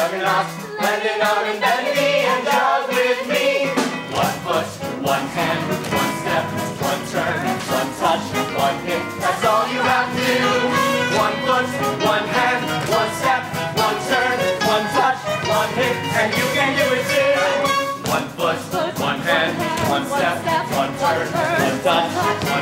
Juggernaut, landing on infinity and jog with me. 1 foot, 1 hand, 1 step, 1 turn, 1 touch, 1 hit, that's all you have to do. 1 foot, 1 hand, 1 step, 1 turn, 1 touch, 1 hit, and you can do it too. 1 foot, 1 hand, 1 step, 1 turn, 1 touch,